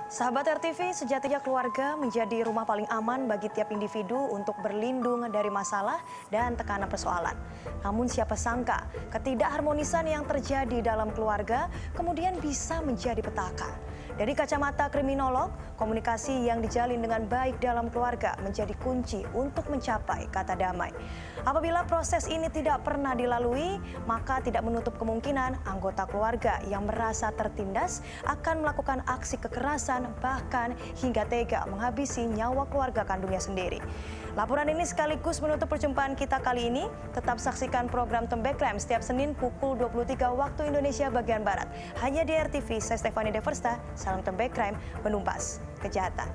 Sahabat RTV, sejatinya keluarga menjadi rumah paling aman bagi tiap individu untuk berlindung dari masalah dan tekanan persoalan. Namun siapa sangka ketidakharmonisan yang terjadi dalam keluarga kemudian bisa menjadi petaka. Dari kacamata kriminolog, komunikasi yang dijalin dengan baik dalam keluarga menjadi kunci untuk mencapai kata damai. Apabila proses ini tidak pernah dilalui, maka tidak menutup kemungkinan anggota keluarga yang merasa tertindas akan melakukan aksi kekerasan bahkan hingga tega menghabisi nyawa keluarga kandungnya sendiri. Laporan ini sekaligus menutup perjumpaan kita kali ini. Tetap saksikan program Tembak Crime setiap Senin pukul 23 waktu Indonesia bagian Barat. Hanya di RTV, saya Stefani Deversta, salam Tembak Crime, menumpas kejahatan.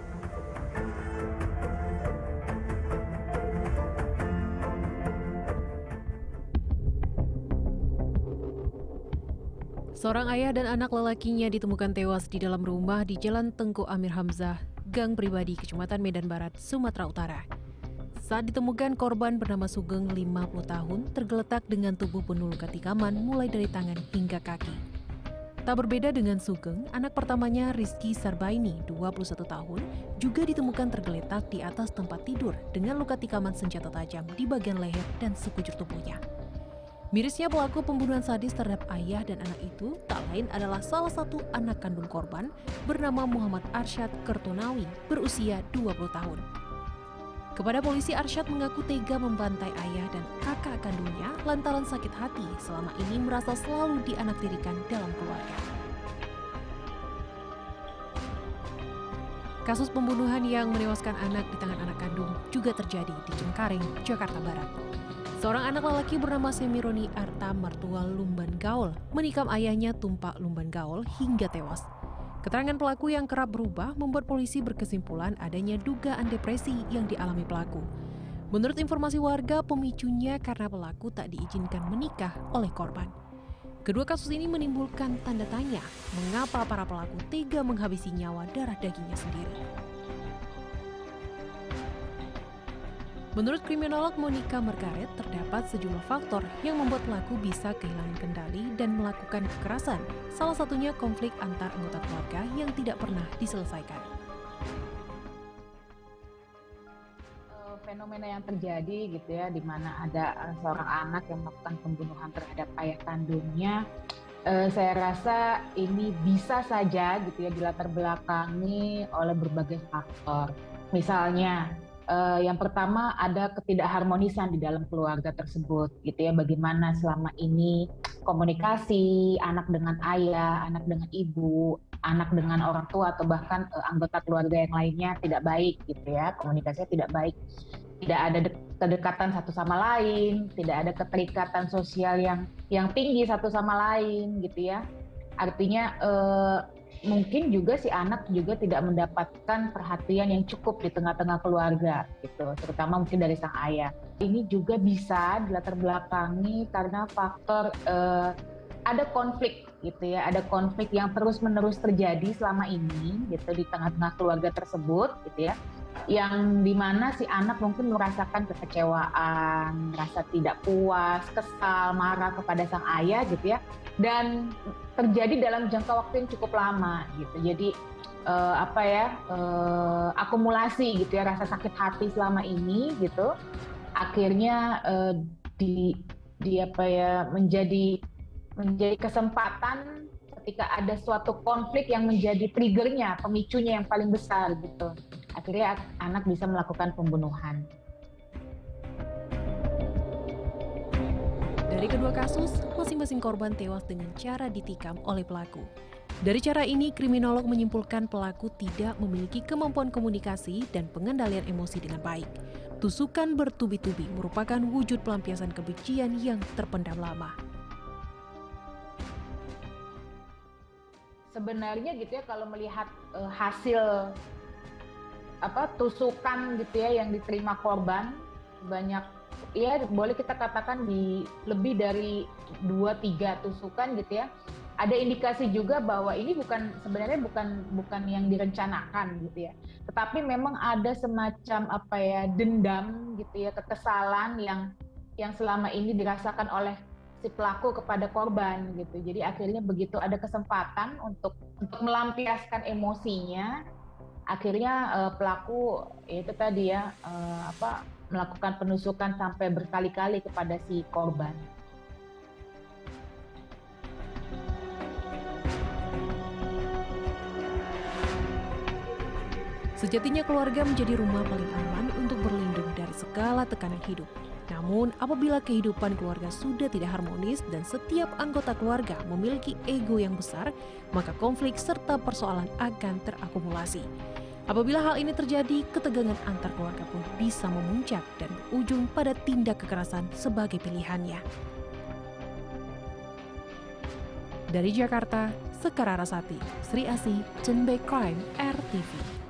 Seorang ayah dan anak lelakinya ditemukan tewas di dalam rumah di Jalan Tengku Amir Hamzah, Gang Pribadi, Kecamatan Medan Barat, Sumatera Utara. Saat ditemukan, korban bernama Sugeng, 50 tahun, tergeletak dengan tubuh penuh luka tikaman mulai dari tangan hingga kaki. Tak berbeda dengan Sugeng, anak pertamanya Rizky Sarbaini, 21 tahun, juga ditemukan tergeletak di atas tempat tidur dengan luka tikaman senjata tajam di bagian leher dan sekujur tubuhnya. Mirisnya, pelaku pembunuhan sadis terhadap ayah dan anak itu tak lain adalah salah satu anak kandung korban bernama Muhammad Arsyad Kertonawi berusia 20 tahun. Kepada polisi, Arsyad mengaku tega membantai ayah dan kakak kandungnya lantaran sakit hati selama ini merasa selalu dianaktirikan dalam keluarga. Kasus pembunuhan yang menewaskan anak di tangan anak kandung juga terjadi di Cengkareng, Jakarta Barat. Seorang anak lelaki bernama Semironi Arta Martua Lumban Gaul menikam ayahnya Tumpak Lumban Gaul hingga tewas. Keterangan pelaku yang kerap berubah membuat polisi berkesimpulan adanya dugaan depresi yang dialami pelaku. Menurut informasi warga, pemicunya karena pelaku tak diizinkan menikah oleh korban. Kedua kasus ini menimbulkan tanda tanya, mengapa para pelaku tega menghabisi nyawa darah dagingnya sendiri. Menurut kriminolog Monica Margaret, terdapat sejumlah faktor yang membuat pelaku bisa kehilangan kendali dan melakukan kekerasan, salah satunya konflik antar anggota keluarga yang tidak pernah diselesaikan. Fenomena yang terjadi gitu ya, di mana ada seorang anak yang melakukan pembunuhan terhadap ayah kandungnya, saya rasa ini bisa saja gitu ya dilatar belakangi oleh berbagai faktor. Misalnya, yang pertama ada ketidakharmonisan di dalam keluarga tersebut gitu ya, bagaimana selama ini komunikasi anak dengan ayah, anak dengan ibu, anak dengan orang tua atau bahkan anggota keluarga yang lainnya tidak baik gitu ya, komunikasinya tidak baik, tidak ada kedekatan satu sama lain, tidak ada keterikatan sosial yang tinggi satu sama lain gitu ya. Artinya mungkin juga si anak juga tidak mendapatkan perhatian yang cukup di tengah-tengah keluarga gitu, terutama mungkin dari sang ayah. Ini juga bisa dilatar belakangi karena faktor ada konflik gitu ya, ada konflik yang terus-menerus terjadi selama ini gitu di tengah-tengah keluarga tersebut gitu ya, yang dimana si anak mungkin merasakan kekecewaan, merasa tidak puas, kesal, marah kepada sang ayah gitu ya, dan terjadi dalam jangka waktu yang cukup lama gitu. Jadi akumulasi gitu ya, rasa sakit hati selama ini gitu, akhirnya menjadi kesempatan ketika ada suatu konflik yang menjadi triggernya, pemicunya yang paling besar gitu. Akhirnya anak bisa melakukan pembunuhan. Dari kedua kasus, masing-masing korban tewas dengan cara ditikam oleh pelaku. Dari cara ini, kriminolog menyimpulkan pelaku tidak memiliki kemampuan komunikasi dan pengendalian emosi dengan baik. Tusukan bertubi-tubi merupakan wujud pelampiasan kebencian yang terpendam lama. Sebenarnya gitu ya, kalau melihat hasil tusukan gitu ya yang diterima korban, banyak ya boleh kita katakan di lebih dari 2-3 tusukan gitu ya. Ada indikasi juga bahwa ini sebenarnya bukan yang direncanakan gitu ya. Tetapi memang ada semacam dendam gitu ya, kekesalan yang selama ini dirasakan oleh si pelaku kepada korban gitu. Jadi akhirnya begitu ada kesempatan untuk melampiaskan emosinya, akhirnya pelaku itu tadi ya melakukan penusukan sampai berkali-kali kepada si korban. Sejatinya keluarga menjadi rumah paling aman untuk berlindung dari segala tekanan hidup. Namun, apabila kehidupan keluarga sudah tidak harmonis dan setiap anggota keluarga memiliki ego yang besar, maka konflik serta persoalan akan terakumulasi. Apabila hal ini terjadi, ketegangan antar keluarga pun bisa memuncak dan berujung pada tindak kekerasan sebagai pilihannya. Dari Jakarta, Sekar Arasati, Sri Asih, Cenbek Crime, RTV.